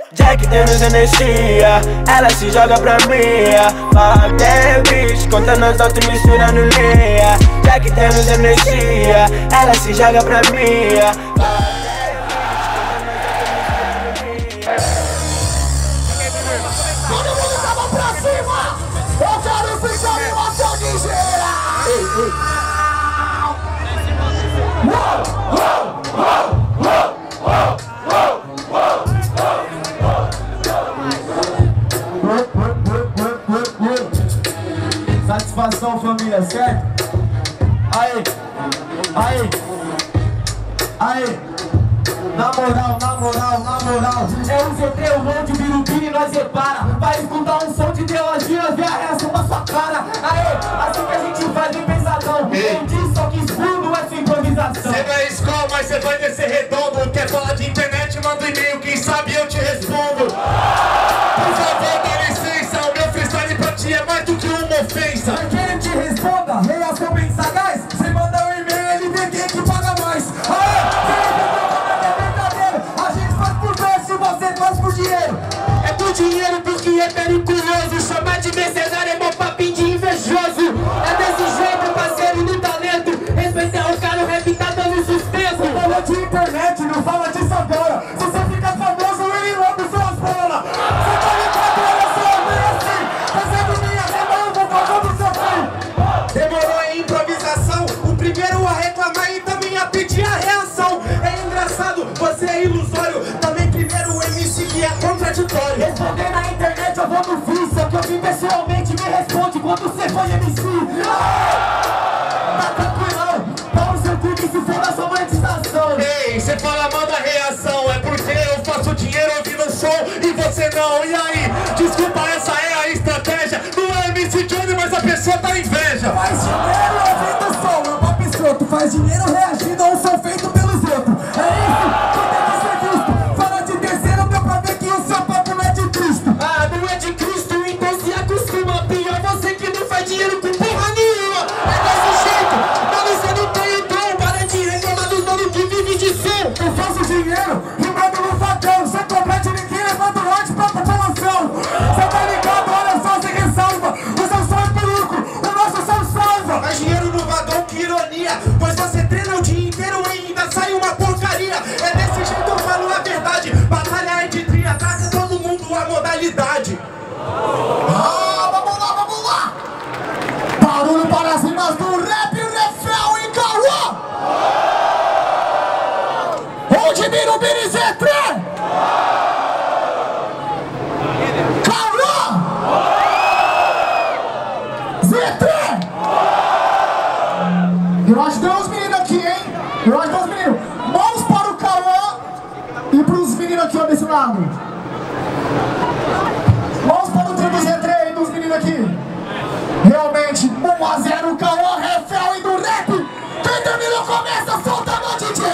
Jack temos energia, ela se joga pra mim. Fuck that bitch, conta nós altos misturando linha. Jack temos energia, ela se joga pra mim. Todo mundo tá mão pra cima! Eu quero ficar animação ligeira! Satisfação, família, certo? Aí, aí, aí. Na moral, é o ZT, o monte, Birubiri, nós repara. Vai escutar um som de teologia, ver a reação da sua cara. Aê, assim que a gente faz bem pensadão. Eu disse só que escudo essa improvisação. Cê não é escola, mas cê vai descer redondo. Quer falar de internet, manda um e-mail, quem sabe eu te respondo. Por favor, dá licença, o meu freestyle pra ti é mais do que uma ofensa. Mas quem ele te responda, reação bem sagaz. Cê manda um e-mail, ele vê quem que paga mais. Aê, você faz por dinheiro. É por dinheiro porque é periculoso. Chamar de mercenário é mó papinho de invejoso. É desse jeito, parceiro, no talento. Respeitar o cara, o rap tá dando sustento. Você fala de internet, não fala disso agora. Se você fica famoso, ele rouba suas bolas. Você tá ligado, olha só, vem assim. Fazendo minha rima, eu vou fazendo seu fim. Demorou em improvisação, o primeiro a reclamar e também a pedir a reação. É engraçado, você é ilusório. Também primeiro o MC que é contraditório. Responder na internet eu vou no free. Só que eu vim pessoalmente, me responde quando você foi MC. Tá tranquilão, pau no seu cu que se for na sua monetização. Ei, você fala mal da reação, é porque eu faço dinheiro ouvindo o som e você não. E aí, desculpa, essa é a estratégia. Não é MC Johnny, mas a pessoa tá inveja. Faz dinheiro ouvindo o som, é um papo escroto. Faz dinheiro reagindo a um som feito pelos outros. É isso que tem que ser visto. Fala de terceiro, deu pra ver que o seu papo não é de Cristo. Ah, não é de Cristo, então se acostuma. Pior você que não faz dinheiro com porra nenhuma. É desse jeito, mano, você não tem o dom. Para de reclamar dos manos que vivem de som. Eu faço dinheiro rimando no facão. Você compete ninguém levando lote pra população. Você tá ligado, olha só, sem ressalva. O seu som é peruco, o nosso som salva. Faz dinheiro no vagão, que ironia. Pois você treina o dia inteiro e ainda sai uma porcaria. É desse jeito eu falo a verdade. Batalha é de tria, ataca todo mundo a modalidade. Ah, vamos lá! Barulho para as rimas do rap, refrão e Cauã! Onde Birubiri Z3? Cauã! Z3! Eu acho que tem uns meninos aqui, hein? Eu acho que tem uns meninos. Mãos para o Cauã e para os meninos aqui, ó, desse lado. Mãos para o tribo Z3 dos meninos aqui. Realmente, 1-0 Cauã, refrão e do rap. Quem terminou começa, solta no DJ.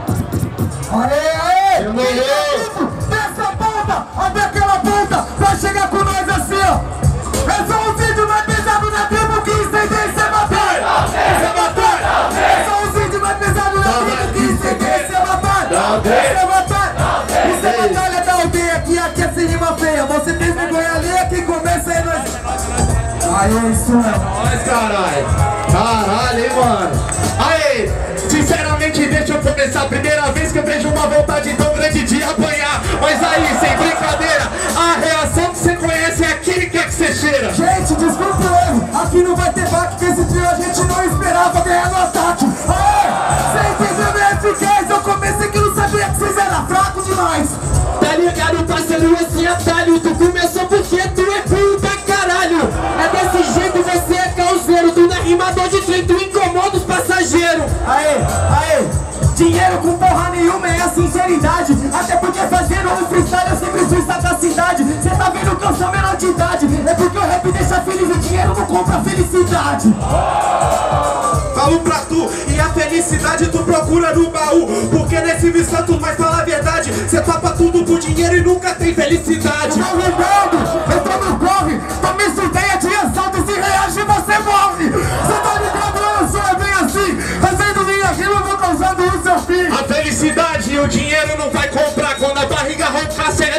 Aê! Demorou. Dessa ponta até aquela ponta, vai chegar com nós assim, ó. Esse é o vídeo mais pesado da tribo que incendei sem bater. Sem bater. Esse é o vídeo mais pesado da tribo que incendei sem bater. Sem bater. Isso é batalha da aldeia que aqui é sem rima feia. Você tem vergonha ali, aqui começa aí nós. Aê, isso é Nós, caralho. Caralho, hein, mano. Aí, sinceramente, deixa eu começar. Primeira vez que eu vejo uma vontade tão grande de apanhar. Mas aí, sem brincadeira, a reação que você conhece é aquele que é que você cheira. gente, desculpa o erro. Aqui não vai ter baque, que esse trio a gente não esperava ganhar no ataque. Aê, sem entender minha eficaz. Eu comecei que não sabia que vocês eram fracos demais. Tá ligado, parceiro, esse atalho. Tu começou porque tu é ruim pra caralho. É desse jeito, você é causeiro. Tu não é rimador de trem, tu incomoda os passageiros. Aê, dinheiro com porra nenhuma é a sinceridade. Até porque fazendo um freestyle eu sempre fui sagacidade. Cê tá vendo que eu sou menor de idade. É porque o rap deixa feliz, o dinheiro não compra felicidade. Falo pra tu, e a felicidade tu procura no baú. Porque nesse missão tu vai falar a verdade. Cê topa tudo por dinheiro e nunca tem felicidade. Eu tô ligado, eu tô no corre. Toma essa ideia de assalto e se reage você morre. Cê tá ligado, olha só, é bem assim. Fazendo minha rima eu vou causando o seu fim. A felicidade e o dinheiro não vai comprar. Quando a barriga ronca, sério, vê se a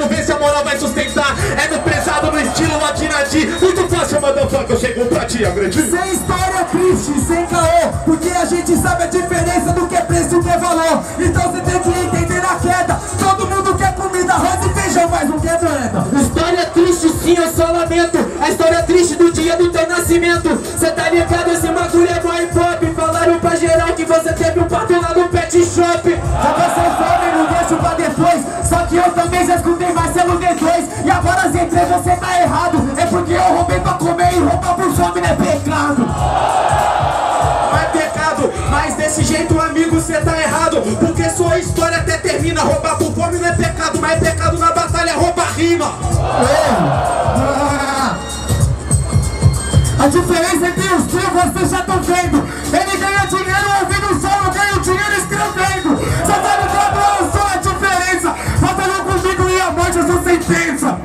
moral vai sustentar. É no pesado, no estilo Latinati. Muito fácil, motherfucker, eu chego pra ti, acredito. Sem história triste, sem caô, porque a gente sabe a diferença do que é preço e o que é valor. Então você tem que entender a queda. Todo mundo quer comida, arroz e feijão, mas não quer moeda. História triste, sim, eu só lamento. A história triste do dia do teu nascimento. Cê tá ligado, esse bagulho é mó hip hop. Falaram pra geral que você teve um pato lá no pet shop. Já passou fome, não deixo pra depois. Só que eu também já escutei Marcelo D2. E agora as entrei, você tá errado. É porque eu roubei pra comer e roubar por fome não é pecado. Não é pecado, mas desse jeito, amigo, cê tá errado. Porque sua história até termina. Roubar por fome não é pecado, mas é pecado na batalha, roubar rima. A diferença entre os dois vocês já estão vendo. Ele ganha dinheiro ouvindo o som, eu ganho dinheiro escrevendo. Só sabe qual é só a diferença. Batalhou comigo e a morte é sua sentença.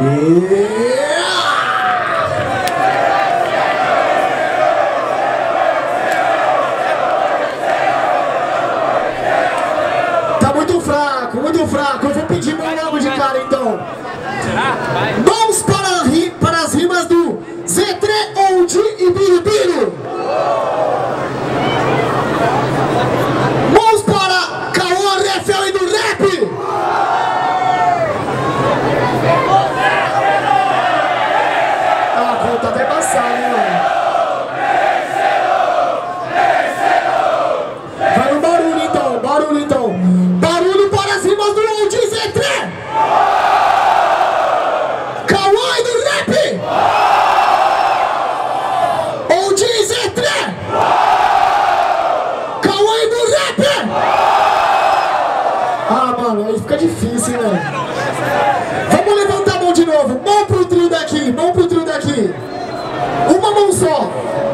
Tá muito fraco. Eu vou pedir meu nome de cara então. Vamos para as rimas do Zetre, Ondi e Birubiru. Vamos para Cauã, Refel e do Rap. A conta até passar, né, mano? Vai no barulho então. Barulho para as rimas do Ondi e Zetre. Cauã e do Rap. Ondi e Zetre. Cauã e do Rap. Ah, mano, aí fica difícil, né? Vamos levantar a mão de novo. Mão pro trio daqui. Uma mão só.